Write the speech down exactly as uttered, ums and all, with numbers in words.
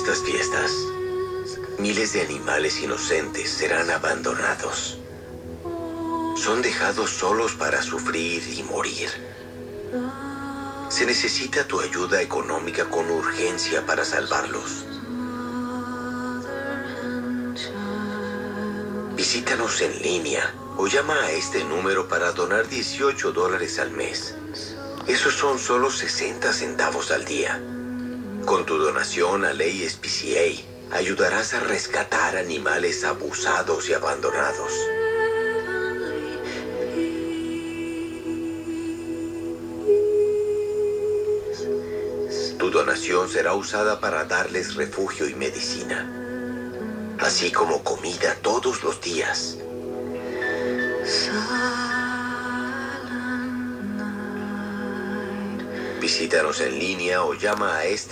estas fiestas, miles de animales inocentes serán abandonados. Son dejados solos para sufrir y morir. Se necesita tu ayuda económica con urgencia para salvarlos. Visítanos en línea o llama a este número para donar dieciocho dólares al mes. Esos son solo sesenta centavos al día. Con tu donación a A S P C A, ayudarás a rescatar animales abusados y abandonados. Tu donación será usada para darles refugio y medicina, así como comida todos los días. Visítanos en línea o llama a este